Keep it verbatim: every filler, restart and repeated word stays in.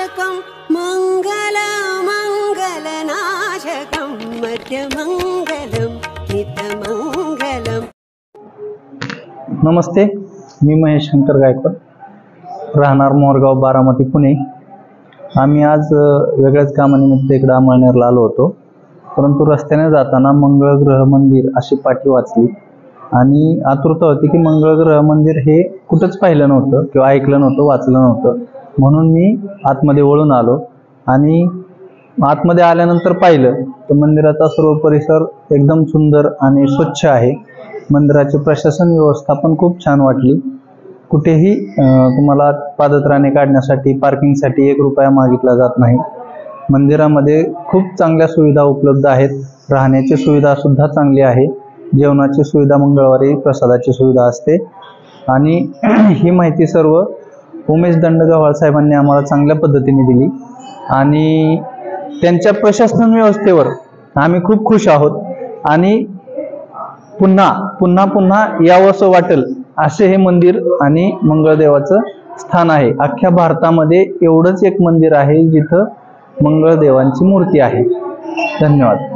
नाशकं मङ्गलमङ्गलनाशकं मध्यमङ्गलं नित्यमङ्गलम्। नमस्ते, मी महेश शंकर गायकवाड, राहणार मोरगाव, बारामती, पुणे। आम्ही आज वेगळ्याच कामानिमित्त इकडे अमळनेरला आलो होतो, परंतु रस्त्याने जाताना मंगळ ग्रह मंदिर अशी पाटी वाचली आणि आतुरता होती की मंगळ ग्रह मंदिर हे कुठंच पाहिलं नव्हतं किंवा ऐकलं नव्हतं, वाचलं नव्हतं, म्हणून मी आतमध्ये वळून आलो आणि आतमध्ये आल्यानंतर पाहिलं तर मंदिराचा सर्व परिसर एकदम सुंदर आणि स्वच्छ आहे। मंदिराचे प्रशासन व्यवस्था पण खूप छान वाटली। कुठेही तुम्हाला पादत्राणे काढण्यासाठी, पार्किंगसाठी एक रुपया मागितला जात नाही। मंदिरामध्ये खूप चांगल्या सुविधा उपलब्ध आहेत। राहण्याची सुविधा सुद्धा चांगली आहे। जेवणाची सुविधा, मंगळवारी प्रसादाची सुविधा असते आणि ही माहिती सर्व उमेश दंडगव्हाळ साहेबांनी आम्हाला चांगल्या पद्धतीने दिली आणि त्यांच्या प्रशासन व्यवस्थेवर आम्ही खूप खुश आहोत आणि पुन्हा पुन्हा पुन्हा यावंसं वाटेल असे हे मंदिर आणि मंगळदेवाचं स्थान आहे। अख्ख्या भारतामध्ये एवढंच एक मंदिर आहे जिथं मंगळदेवांची मूर्ती आहे। धन्यवाद।